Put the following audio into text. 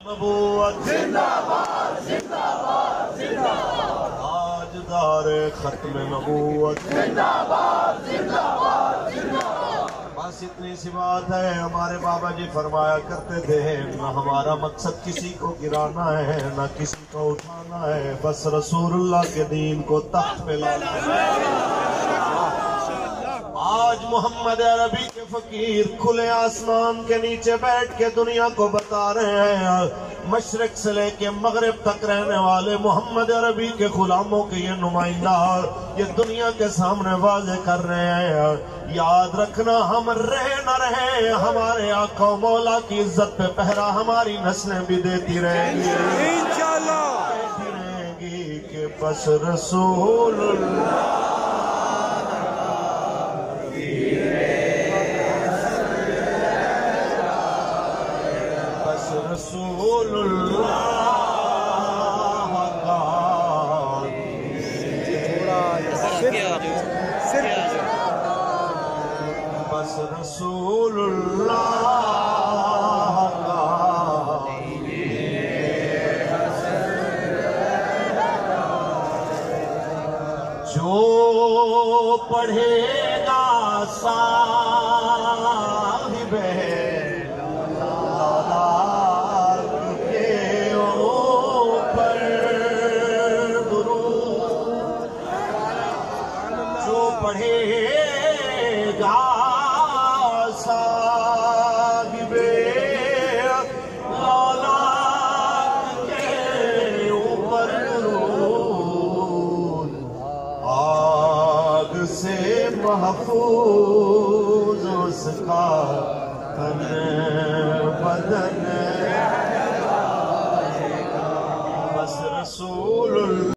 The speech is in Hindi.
नबूवत जिंदाबाद जिंदाबाद जिंदाबाद, ताजदार खत्म नबूवत जिंदाबाद जिंदाबाद जिंदाबाद। बस इतनी सी बात है। हमारे बाबा जी फरमाया करते थे, न हमारा मकसद किसी को गिराना है, न किसी को उठाना है, बस रसूलुल्लाह के दीन को तख्त पे लाना है। आज मोहम्मद अरबी के फकीर खुले आसमान के नीचे बैठ के दुनिया को बता रहे हैं, मशरिक से लेके मगरिब तक रहने वाले मोहम्मद अरबी के गुलामों के ये नुमाइंदा ये दुनिया के सामने वाजे कर रहे हैं, याद रखना हम रहे न रहे, हमारे आका मौला की इज्जत पे पहरा हमारी नस्लें भी देती रहेंगी इंशाअल्लाह, देती रहेंगी कि बस रसूलुल्लाह रसूलुल्लाह का बस रसूलुल्लाह का जो पढ़ेगा साहिबे पढ़ेगा साहिबे औलाद के ऊपर दुरूद, आग से महफूज उसका तन बदन, बस रसूलुल्लाह